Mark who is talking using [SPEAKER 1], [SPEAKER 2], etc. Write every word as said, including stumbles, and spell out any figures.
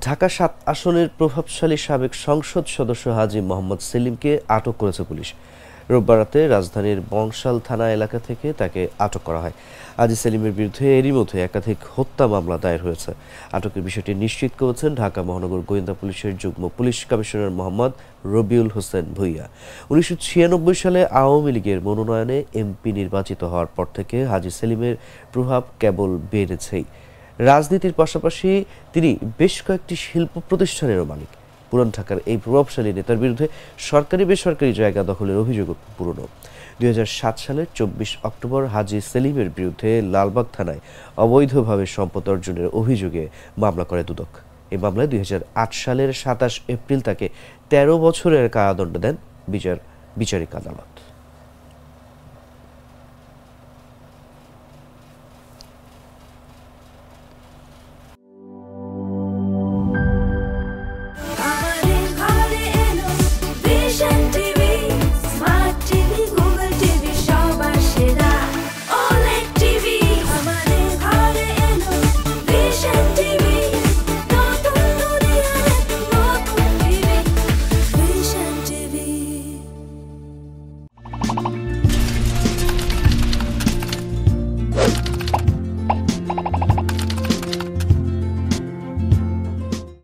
[SPEAKER 1] ঢাকা সাত আসনের প্রভাবশালী সাবেক সংসদ সদস্য হাজী মোহাম্মদ সেলিমকে আটক করেছে পুলিশ। রোববার রাতে রাজধানীর বংশাল থানা এলাকা থেকে তাকে আটক করা হয়। হাজী সেলিমের বিরুদ্ধে এরই মধ্যে একাধিক হত্যা মামলা দায়ের হয়েছে। আটকের বিষয়টি নিশ্চিত করেছেন ঢাকা মহানগর গোয়েন্দা পুলিশের যুগ্ম পুলিশ কমিশনার মোহাম্মদ রবিউল হোসেন ভূঁইয়া। উনিশশো ছিয়ানব্বই সালে আওয়ামী লীগের মনোনয়নে এমপি নির্বাচিত হওয়ার পর থেকে হাজী সেলিমের প্রভাব কেবল বেড়েছেই। রাজনীতির পাশাপাশি তিনি বেশ কয়েকটি শিল্প প্রতিষ্ঠানেরও মালিক। পুরান ঢাকার এই প্রভাবশালী নেতার বিরুদ্ধে সরকারি বেসরকারি জায়গা দখলের অভিযোগ পুরনো। দুই হাজার সাত সালের চব্বিশ অক্টোবর হাজী সেলিমের বিরুদ্ধে লালবাগ থানায় অবৈধভাবে সম্পদ অর্জনের অভিযোগে মামলা করে দুদক। এই মামলায় দুই হাজার আট সালের সাতাশ এপ্রিল তাকে তেরো বছরের কারাদণ্ড দেন বিচার বিচারিক আদালত।